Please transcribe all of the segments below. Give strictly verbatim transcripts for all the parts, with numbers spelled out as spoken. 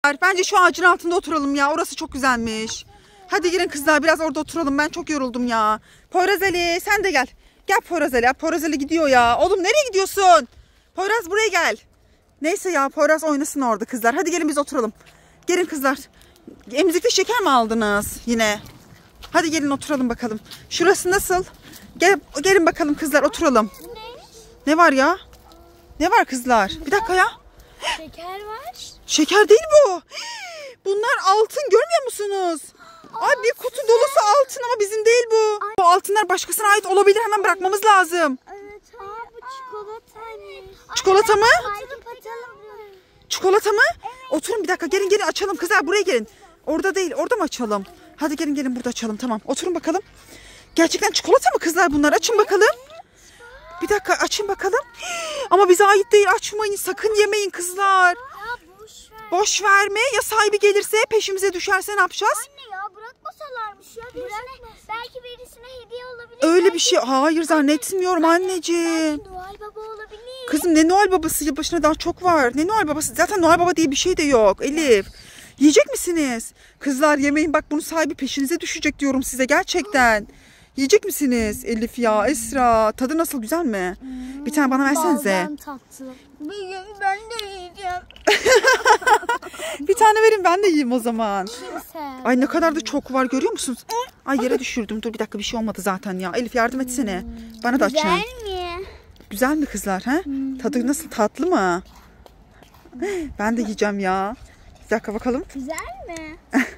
Bence şu ağacın altında oturalım ya. Orası çok güzelmiş. Hadi gelin kızlar biraz orada oturalım. Ben çok yoruldum ya. Poyraz Ali sen de gel. Gel Poyraz Ali. Poyraz Ali gidiyor ya. Oğlum nereye gidiyorsun? Poyraz buraya gel. Neyse ya Poyraz oynasın orada kızlar. Hadi gelin biz oturalım. Gelin kızlar. Emzikli şeker mi aldınız yine? Hadi gelin oturalım bakalım. Şurası nasıl? Gel, gelin bakalım kızlar oturalım. Ne var ya? Ne var kızlar? Bir dakika ya. Şeker var. Şeker değil bu. Bunlar altın görmüyor musunuz? Ay bir kutu dolusu altın ama bizim değil bu. Bu altınlar başkasına ait olabilir. Hemen bırakmamız lazım. Evet. Aa, bu çikolata. Çikolata mı? Kapatalım. Çikolata mı? Evet. Oturun bir dakika. Gelin gelin açalım kızlar. Buraya gelin. Orada değil. Orada mı açalım? Hadi gelin gelin burada açalım. Tamam. Oturun bakalım. Gerçekten çikolata mı kızlar bunlar? Açın bakalım. Bir dakika açın bakalım. Ama bize ait değil. Açmayın. Sakın yemeyin kızlar. Ya boş ver. Boş verme. Ya sahibi gelirse peşimize düşerse ne yapacağız? Anne ya bırakmasalarmış ya. Birisine, belki birisine hediye olabilir. Öyle belki bir şey. Hayır zannetmiyorum anneciğim. Belki Noel Baba olabilir. Kızım ne Noel Babası? Yılbaşına daha çok var. Ne Noel Babası? Zaten Noel Baba diye bir şey de yok Elif. Yiyecek misiniz? Kızlar yemeyin bak bunun sahibi peşinize düşecek diyorum size gerçekten. Yiyecek misiniz Elif ya Esra? Tadı nasıl güzel mi? Hmm, bir tane bana versenize. Baldan tatlı. Bir ben de yiyeceğim. Bir tane verin ben de yiyeyim o zaman. Kimse. Ay ne kadar da çok var görüyor musunuz? Ay yere düşürdüm. Dur bir dakika bir şey olmadı zaten ya. Elif yardım etsene. Bana da açın. Güzel mi? Güzel mi kızlar? He? Hmm. Tadı nasıl tatlı mı? Ben de yiyeceğim ya. Bir dakika bakalım. Güzel mi?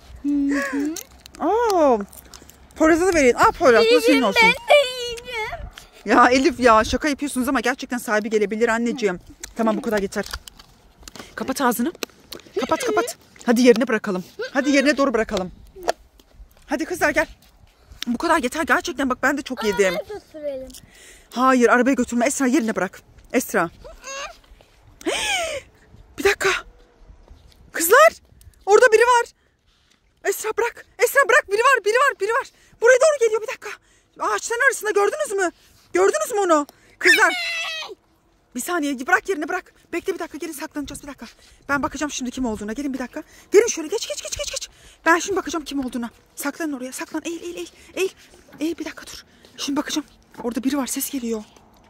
Oo. Poyraz'a da verin. Aa Poyraz bu senin olsun. Ben de yiyeceğim. Ya Elif ya şaka yapıyorsunuz ama gerçekten sahibi gelebilir anneciğim. Tamam bu kadar yeter. Kapat ağzını. Kapat kapat. Hadi yerine bırakalım. Hadi yerine doğru bırakalım. Hadi kızlar gel. Bu kadar yeter gerçekten bak ben de çok yedim. Arabaya götürelim. Hayır arabaya götürme Esra yerine bırak. Esra. Bir dakika. Kızlar orada biri var. Esra bırak. Esra bırak biri var biri var biri var. Buraya doğru geliyor bir dakika. Ağaçların arasında gördünüz mü? Gördünüz mü onu? Kızlar. Bir saniye bırak yerine bırak. Bekle bir dakika gelin saklanacağız bir dakika. Ben bakacağım şimdi kim olduğuna. Gelin bir dakika. Gelin şöyle geç geç geç geç geç. Ben şimdi bakacağım kim olduğuna. Saklanın oraya saklan. Eğil eğil eğil. Eğil. Eğil bir dakika dur. Şimdi bakacağım. Orada biri var ses geliyor.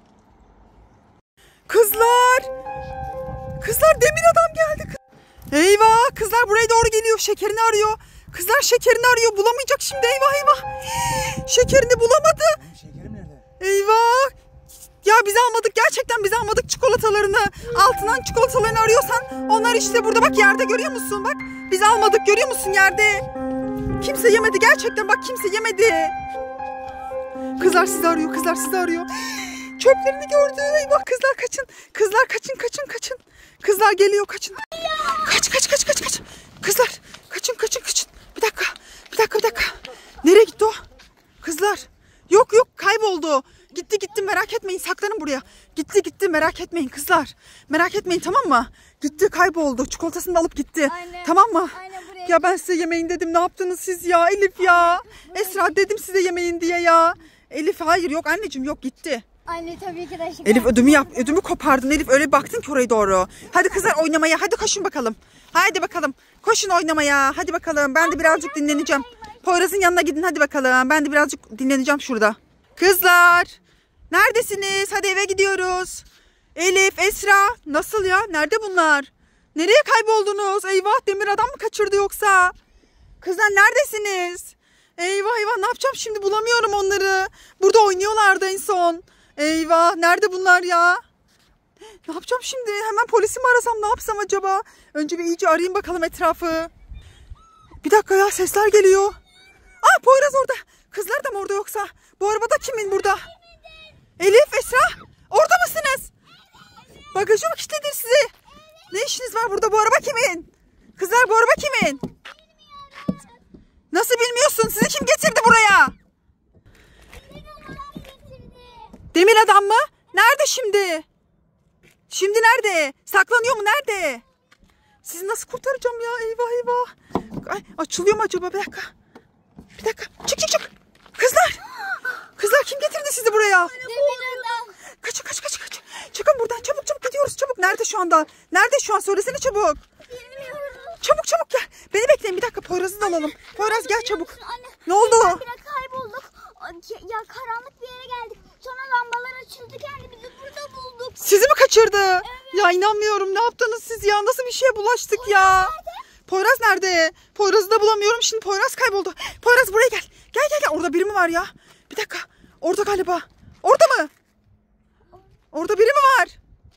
Kızlar. Kızlar demir adam geldi. Eyvah kızlar buraya doğru geliyor. Şekerini arıyor. Kızlar şekerini arıyor. Bulamayacak şimdi eyvah eyvah. Şekerini bulamadı. Şekerim nerede? Eyvah. Ya biz almadık gerçekten biz almadık çikolatalarını. Altından çikolatalarını arıyorsan onlar işte burada bak yerde görüyor musun bak. Biz almadık görüyor musun yerde. Kimse yemedi gerçekten bak kimse yemedi. Kızlar sizi arıyor kızlar sizi arıyor. Çöplerini gördü. Eyvah kızlar kaçın. Kızlar kaçın kaçın kaçın. Kızlar geliyor kaçın. Kaç kaç kaç kaç kaç. Kızlar kaçın kaçın kaçın. Bir dakika bir dakika bir dakika. Nereye gitti o? Kızlar. Yok yok kayboldu. Gitti gitti merak etmeyin saklanın buraya. Gitti gitti merak etmeyin kızlar. Merak etmeyin tamam mı? Gitti kayboldu. Çikolatasını da alıp gitti. Aynen, tamam mı? aynen ya ben size yemeyin dedim. Ne yaptınız siz ya Elif ya? Esra dedim size yemeyin diye ya. Elif hayır yok anneciğim yok gitti. Anne tabii ki de şeker. Elif ödümü yap, ödümü kopardın Elif öyle baktın ki oraya doğru. Hadi kızlar oynamaya hadi koşun bakalım. Haydi bakalım koşun oynamaya hadi bakalım ben de birazcık dinleneceğim. Poyraz'ın yanına gidin hadi bakalım ben de birazcık dinleneceğim şurada. Kızlar neredesiniz hadi eve gidiyoruz. Elif, Esra nasıl ya nerede bunlar? Nereye kayboldunuz? Eyvah demir adam mı kaçırdı yoksa? Kızlar neredesiniz? Eyvah eyvah ne yapacağım şimdi bulamıyorum onları. Burada oynuyorlardı en son. Eyvah nerede bunlar ya? Ne yapacağım şimdi? Hemen polisi mi arasam ne yapsam acaba? Önce bir iyice arayayım bakalım etrafı. Bir dakika ya sesler geliyor. Aa Poyraz orada. Kızlar da mı orada yoksa? Bu arabada kimin burada? Elif, Esra orada mısınız? Bagajı mı kilitledi sizi? Ne işiniz var burada? Bu araba kimin? Kızlar bu araba kimin? Nasıl bilmiyorsun? Sizi kim getirdi buraya? Demir adam mı? Nerede şimdi? Şimdi nerede? Saklanıyor mu? Nerede? Sizi nasıl kurtaracağım ya? Eyvah eyvah. Ay, açılıyor mu acaba? Bir dakika. Bir dakika. Çık çık çık. Kızlar. Kızlar kim getirdi sizi buraya? Kaçın kaç kaç kaç. Çıkın buradan çabuk çabuk gidiyoruz çabuk. Nerede şu anda? Nerede şu an? Söylesene çabuk. Bilmiyorum. Çabuk çabuk gel. Beni bekleyin bir dakika, Poyraz'ı da alalım. Poyraz gel çabuk. Anne, Ne oldu? bir kaybolduk. Ya karanlık bir yere geldik. Sonra lambalar açıldı, kendimizi burada bulduk. Sizi mi kaçırdı? Evet. Ya inanmıyorum, ne yaptınız siz ya? Nasıl bir şeye bulaştık Poyraz ya? Nerede? Poyraz nerede? Poyraz'ı da bulamıyorum şimdi, Poyraz kayboldu. Poyraz buraya gel. Gel gel gel, orada biri mi var ya? Bir dakika, orada galiba. Orada mı? Orada biri mi var?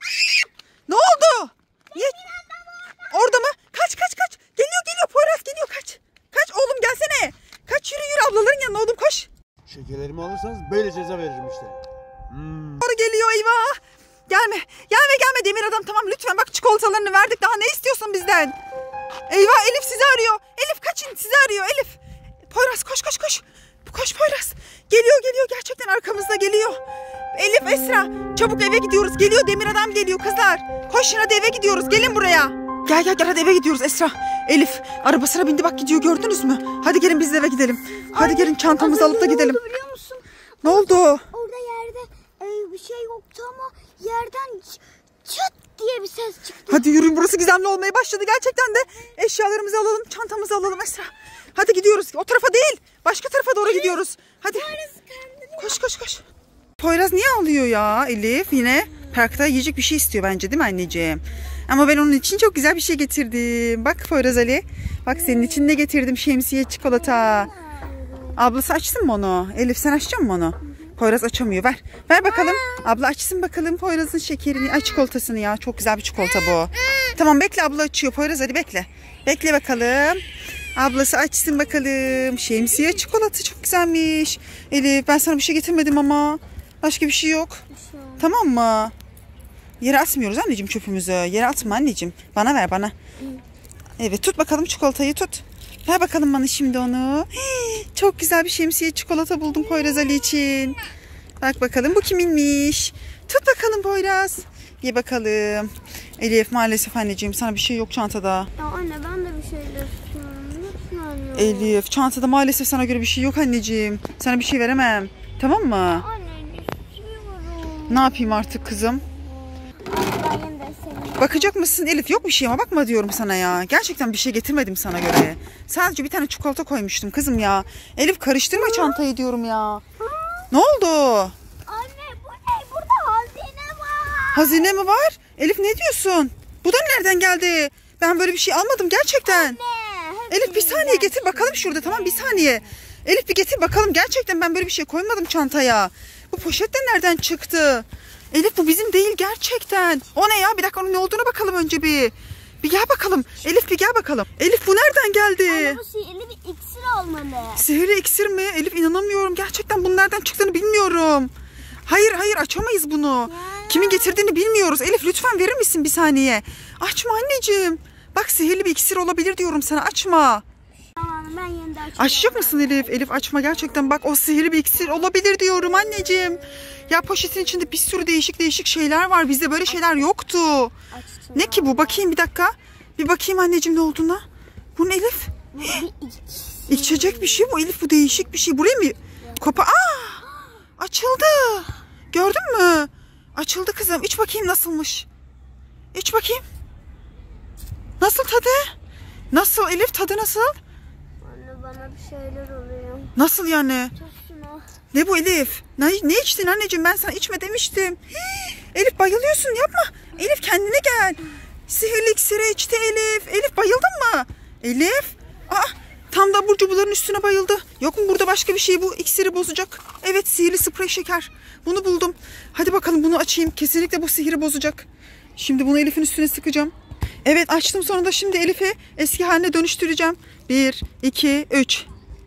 Ne oldu? Niye? Orada mı? Kaç kaç kaç. Geliyor geliyor, Poyraz geliyor, kaç. Kaç oğlum, gelsene. Kaç, yürü yürü ablaların yanına oğlum, koş. Şekerlerimi alırsanız böyle ceza veririm işte. Hmm. Geliyor, eyvah. Gelme gelme gelme Demir Adam, tamam lütfen, bak çikolatalarını verdik, daha ne istiyorsun bizden? Eyvah, Elif sizi arıyor. Elif kaçın, sizi arıyor Elif. Poyraz koş koş koş. Koş Poyraz. Geliyor geliyor, gerçekten arkamızda geliyor. Elif, Esra çabuk eve gidiyoruz. Geliyor, Demir Adam geliyor kızlar. Koşun hadi, eve gidiyoruz, gelin buraya. Gel gel gel, hadi eve gidiyoruz Esra. Elif arabasına bindi, bak gidiyor, gördünüz mü? Hadi gelin biz de eve gidelim. Hadi Anne, gelin çantamızı alıp da gidelim. Ne oldu biliyor musun? Ne oldu? Orada yerde e, bir şey yoktu ama yerden çıt diye bir ses çıktı. Hadi yürüyün, burası gizemli olmaya başladı gerçekten de. Eşyalarımızı alalım, çantamızı alalım Esra. Hadi gidiyoruz. O tarafa değil, başka tarafa doğru gidiyoruz. Hadi. Koş koş koş. Poyraz niye ağlıyor ya Elif? Yine parkta yiyecek bir şey istiyor bence, değil mi anneciğim? Ama ben onun için çok güzel bir şey getirdim. Bak Poyraz Ali. Bak senin için ne getirdim? Şemsiye, çikolata. Ablası açsın mı onu? Elif sen açacaksın mı onu? Poyraz açamıyor. Ver. Ver bakalım. Abla açsın bakalım Poyraz'ın şekerini. Ay çikolatasını ya. Çok güzel bir çikolata bu. Tamam bekle, abla açıyor. Poyraz hadi bekle. Bekle bakalım. Ablası açsın bakalım. Şemsiye çikolata çok güzelmiş. Elif ben sana bir şey getirmedim ama. Başka bir şey yok. Tamam mı? Yere atmıyoruz anneciğim çöpümüzü. Yere atma anneciğim. Bana ver bana. Evet tut bakalım çikolatayı, tut. Ver bakalım bana şimdi onu. Hii, çok güzel bir şemsiye çikolata buldum Poyraz Ali için. Bak bakalım bu kiminmiş. Tut bakalım Poyraz. Ye bakalım. Elif maalesef anneciğim sana bir şey yok çantada. Ya anne ben de bir şeyler istiyorum. Lütfen ya. Elif çantada maalesef sana göre bir şey yok anneciğim. Sana bir şey veremem. Tamam mı? Anne istiyorum. Ne yapayım artık kızım? Bakacak mısın Elif? Yok bir şey ama bakma diyorum sana ya. Gerçekten bir şey getirmedim sana göre. Sadece bir tane çikolata koymuştum kızım ya. Elif karıştırma çantayı diyorum ya. Ne oldu? Anne bu ne? Burada hazine var. Hazine mi var? Elif ne diyorsun? Bu da nereden geldi? Ben böyle bir şey almadım gerçekten. Anne, Elif bir saniye getir bakalım şurada, tamam bir saniye. Elif bir getir bakalım, gerçekten ben böyle bir şey koymadım çantaya. Bu poşet de nereden çıktı? Elif bu bizim değil gerçekten. O ne ya? Bir dakika onun ne olduğuna bakalım önce bir. Bir gel bakalım. Elif bir gel bakalım. Elif bu nereden geldi? Anne bu sihirli bir iksir olmalı. Sihirli iksir mi? Elif inanamıyorum. Gerçekten bunun nereden çıktığını bilmiyorum. Hayır hayır açamayız bunu. Ya. Kimin getirdiğini bilmiyoruz. Elif lütfen verir misin bir saniye? Açma anneciğim. Bak sihirli bir iksir olabilir diyorum sana, açma. Tamam ben yeniden açacağım. Açacak mısın Elif? Elif açma gerçekten, bak o sihirli bir iksir olabilir diyorum anneciğim. Ya poşetin içinde bir sürü değişik değişik şeyler var. Bizde böyle şeyler yoktu. Açtım. Ne ki bu? Bakayım bir dakika. Bir bakayım anneciğim ne olduğuna. Bu ne Elif? Bu bir iksir. İçecek bir şey bu Elif, bu değişik bir şey. Buraya mı? Kopa. Aa! Açıldı. Gördün mü? Açıldı kızım. İç bakayım nasılmış. İç bakayım. Nasıl tadı? Nasıl Elif, tadı nasıl? Anne bana bir şeyler oluyor. Nasıl yani? Tosuna. Ne bu Elif? Ne, ne içtin anneciğim? Ben sana içme demiştim. Hii, Elif bayılıyorsun, yapma. Elif kendine gel. Sihirli iksiri içti Elif. Elif bayıldın mı? Elif. Aa, tam da abur cuburların üstüne bayıldı. Yok mu burada başka bir şey, bu iksiri bozacak? Evet sihirli sprey şeker. Bunu buldum. Hadi bakalım bunu açayım. Kesinlikle bu sihiri bozacak. Şimdi bunu Elif'in üstüne sıkacağım. Evet açtım sonunda, şimdi Elif'i eski haline dönüştüreceğim. Bir, iki, üç.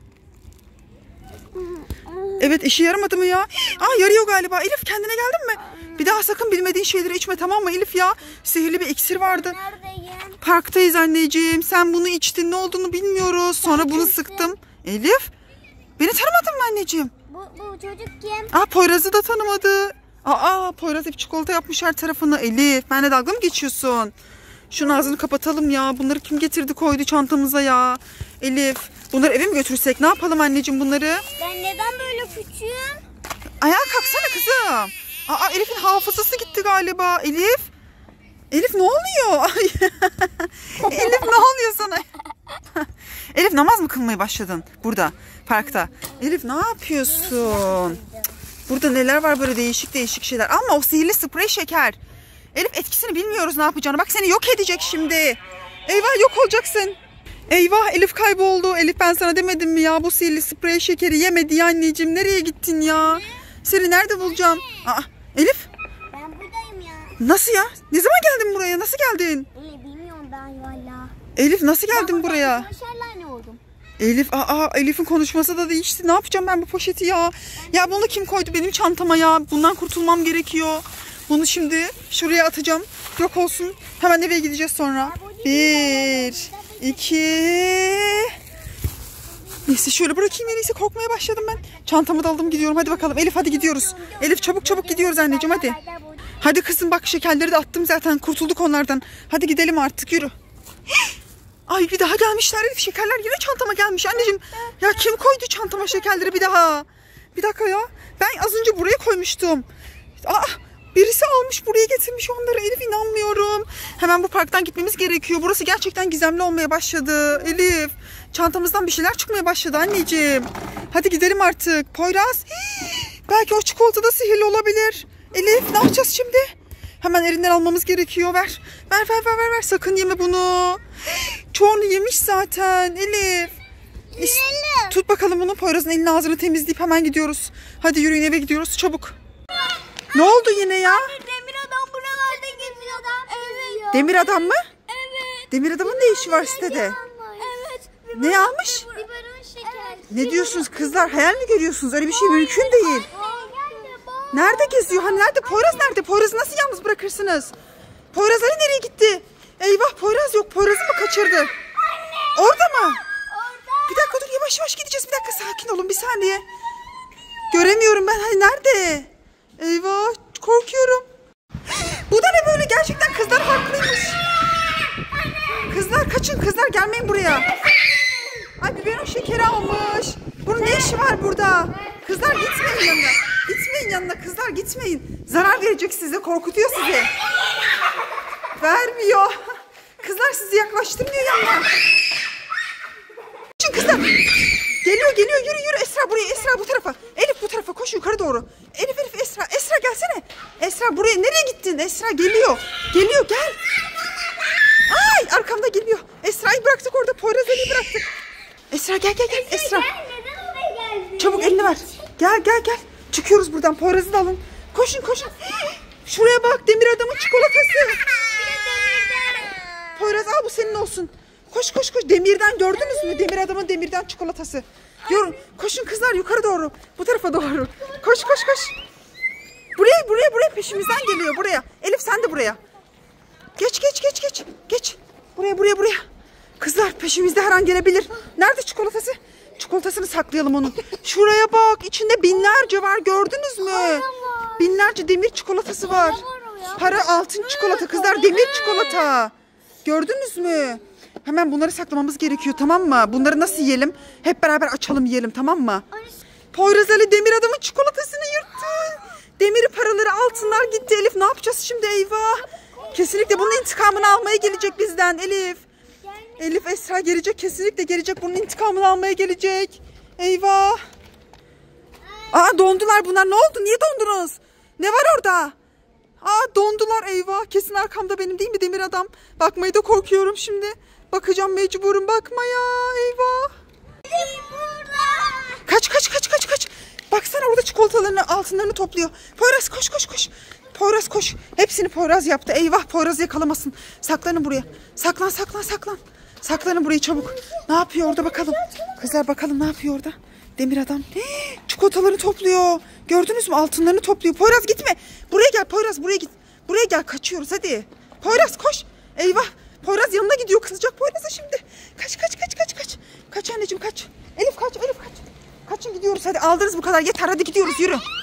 Evet işe yaramadı mı ya? Aa yarıyor galiba. Elif kendine geldin mi? Bir daha sakın bilmediğin şeyleri içme, tamam mı Elif ya? Sihirli bir iksir vardı. Neredeyim? Parktayız anneciğim. Sen bunu içtin, ne olduğunu bilmiyoruz. Sonra bunu sıktım. Elif beni tanımadın mı anneciğim? Bu, bu çocuk kim? Aa Poyraz'ı da tanımadı. Aa Poyraz hep çikolata yapmış her tarafını. Elif benimle dalga mı geçiyorsun? Şunun ağzını kapatalım ya. Bunları kim getirdi koydu çantamıza ya? Elif bunları eve mi götürsek? Ne yapalım anneciğim bunları? Ben neden böyle küçüğüm? Ayağa kalksana kızım. Aa Elif'in hafızası gitti galiba. Elif. Elif ne oluyor? Ay. Elif ne oluyor sana? Elif namaz mı kılmaya başladın burada parkta? Elif ne yapıyorsun? Burada neler var böyle değişik değişik şeyler. Ama o sihirli sprey şeker. Elif etkisini bilmiyoruz ne yapacağını. Bak seni yok edecek şimdi. Eyvah yok olacaksın. Eyvah Elif kayboldu. Elif ben sana demedim mi ya bu sihirli sprey şekeri yeme diye anneciğim. Nereye gittin ya? Seni nerede bulacağım? Aa, Elif. Ben buradayım ya. Nasıl ya? Ne zaman geldin buraya? Nasıl geldin? Öyle bilmiyorum ben valla. Elif nasıl geldin buraya? Konuşarlar ne oldum? Elif aa Elif'in konuşması da değişti. Ne yapacağım ben bu poşeti ya? Ya bunu kim koydu benim çantama ya? Bundan kurtulmam gerekiyor. Bunu şimdi şuraya atacağım. Yok olsun. Hemen eve gideceğiz sonra. Bir, iki. Neyse şöyle bırakayım en iyisi. Korkmaya başladım ben. Çantamı da aldım gidiyorum. Hadi bakalım Elif hadi gidiyoruz. Elif çabuk çabuk gidiyoruz anneciğim hadi. Hadi kızım bak şekerleri de attım zaten. Kurtulduk onlardan. Hadi gidelim artık yürü. Ay bir daha gelmişler Elif. Şekerler yine çantama gelmiş anneciğim. Ya kim koydu çantama şekerleri bir daha? Bir dakika ya. Ben az önce buraya koymuştum. Aa, birisi almış buraya getirmiş onları. Elif inanmıyorum. Hemen bu parktan gitmemiz gerekiyor. Burası gerçekten gizemli olmaya başladı. Elif çantamızdan bir şeyler çıkmaya başladı anneciğim. Hadi gidelim artık. Poyraz. Hii, belki o çikolata da sihirli olabilir. Elif ne yapacağız şimdi? Hemen elinden almamız gerekiyor. Ver. Ver ver ver ver. ver. Sakın yeme bunu. Çoğunu yemiş zaten Elif. İs- Tut bakalım bunu. Poyraz'ın elini ağzını temizleyip hemen gidiyoruz. Hadi yürüyün eve gidiyoruz çabuk. Ne oldu yine ya? Demir adam buralarda geziyor adam. Evet. Demir adam mı? Evet. Demir adamın ne işi var sitede? Evet. Ne almış? Biberon şeker. Ne diyorsunuz kızlar? Hayal mi görüyorsunuz? Öyle bir şey mümkün değil. Nerede geziyor? Hani nerede? Poyraz nerede? Poyraz'ı nasıl yalnız bırakırsınız? Poyraz Ali nereye gitti? Eyvah Poyraz yok. Poyraz'ı mı kaçırdı? Orada mı? Bir dakika dur yavaş yavaş gideceğiz. Bir dakika sakin olun bir saniye. Göremiyorum ben. Hani nerede? Eyvah korkuyorum. Bu da ne böyle? Gerçekten kızlar haklıymış. Kızlar kaçın kızlar gelmeyin buraya. Ay biberon şekeri almış. Bunun ne işi var burada? Kızlar gitmeyin yanına. Gitmeyin yanına kızlar gitmeyin. Zarar verecek size korkutuyor sizi. Vermiyor. Kızlar sizi yaklaştırmıyor yanına. Kaçın kızlar. Geliyor geliyor yürü yürü Esra buraya Esra bu tarafa. Elif bu tarafa koş yukarı doğru. Elif Elif Esra Esra gelsene. Esra buraya nereye gittin? Esra geliyor. Geliyor gel. Ay arkamda geliyor. Esra'yı bıraktık orada Poyraz Ali'yi bıraktık. Esra gel gel gel Esra. Neden oraya geldin? Çabuk elini ver. Gel gel gel. Çıkıyoruz buradan Poyraz'ı da alın. Koşun koşun. Şuraya bak demir adamın çikolatası. Poyraz al bu senin olsun. Koş koş koş. Demirden gördünüz mü? Demir adamın demirden çikolatası. Yorun. Koşun kızlar yukarı doğru. Bu tarafa doğru. Koş koş koş. Buraya buraya buraya peşimizden geliyor buraya. Elif sen de buraya. Geç geç geç geç. Geç. Buraya buraya buraya. Kızlar peşimizde her an gelebilir. Nerede çikolatası? Çikolatasını saklayalım onun. Şuraya bak. İçinde binlerce var. Gördünüz mü? Binlerce demir çikolatası var. Para altın çikolata kızlar. Demir çikolata. Gördünüz mü? Hemen bunları saklamamız gerekiyor tamam mı? Bunları nasıl yiyelim? Hep beraber açalım yiyelim tamam mı? Poyraz Ali demir adamın çikolatasını yırttı. Demir paraları altınlar gitti Elif. Ne yapacağız şimdi eyvah? Kesinlikle bunun intikamını almaya gelecek bizden Elif. Elif Esra gelecek kesinlikle gelecek. Bunun intikamını almaya gelecek. Eyvah. Aa dondular bunlar. Ne oldu? Niye dondunuz? Ne var orada? Aa dondular eyvah. Kesin arkamda benim değil mi demir adam? Bakmayı da korkuyorum şimdi. Bakacağım mecburum bakmaya. Eyvah. Kaç kaç kaç kaç kaç. Baksana orada çikolatalarını altınlarını topluyor. Poyraz koş koş koş. Poyraz koş. Hepsini Poyraz yaptı. Eyvah Poyraz yakalamasın. Saklanın buraya. Saklan saklan saklan. Saklanın buraya çabuk. Ne yapıyor orada bakalım. Kızlar bakalım ne yapıyor orada. Demir adam. Hii, çikolatalarını topluyor. Gördünüz mü altınlarını topluyor. Poyraz gitme. Buraya gel Poyraz buraya git. Buraya gel kaçıyoruz hadi. Poyraz koş. Eyvah. Poyraz yanına gidiyor kızacak Poyraz'a şimdi. Kaç kaç kaç kaç kaç. Kaç anneciğim kaç. Elif kaç Elif kaç. Kaçın gidiyoruz hadi aldınız bu kadar yeter hadi gidiyoruz yürü.